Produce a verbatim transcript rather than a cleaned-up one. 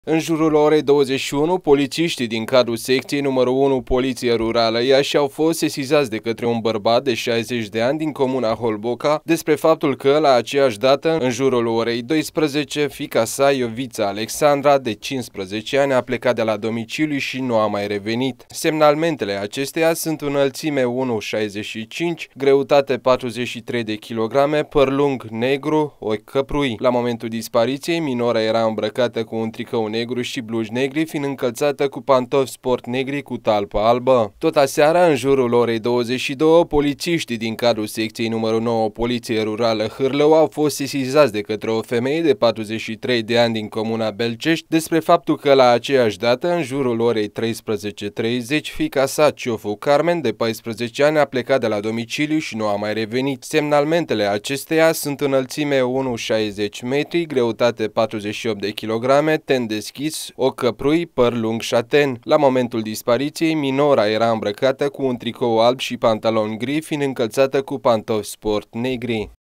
În jurul orei douăzeci și unu, polițiștii din cadrul secției numărul unu Poliție Rurală Iași au fost sesizați de către un bărbat de șaizeci de ani din comuna Holboca despre faptul că, la aceeași dată, în jurul orei douăsprezece, fiica sa, Iovița Alexandra, de cincisprezece ani, a plecat de la domiciliu și nu a mai revenit. Semnalmentele acesteia sunt înălțime unu virgulă șaizeci și cinci, greutate patruzeci și trei de kilograme, păr lung negru, ochi căprui. La momentul dispariției, minora era îmbrăcată cu un tricou negru și blugi negri, fiind încălțată cu pantofi sport negri cu talpă albă. Tot aseară, în jurul orei douăzeci și două, polițiștii din cadrul secției numărul nouă Poliție Rurală Hârlău au fost sesizați de către o femeie de patruzeci și trei de ani din comuna Belcești despre faptul că, la aceeași dată, în jurul orei treisprezece treizeci, fiica sa, Ciofu Carmen, de paisprezece ani, a plecat de la domiciliu și nu a mai revenit. Semnalmentele acesteia sunt înălțime unu virgulă șaizeci metri, greutate patruzeci și opt de kilograme, ten deschis, ochi căprui, păr lung șaten. La momentul dispariției, minora era îmbrăcată cu un tricou alb și pantaloni gri, fiind încălțată cu pantofi sport negri.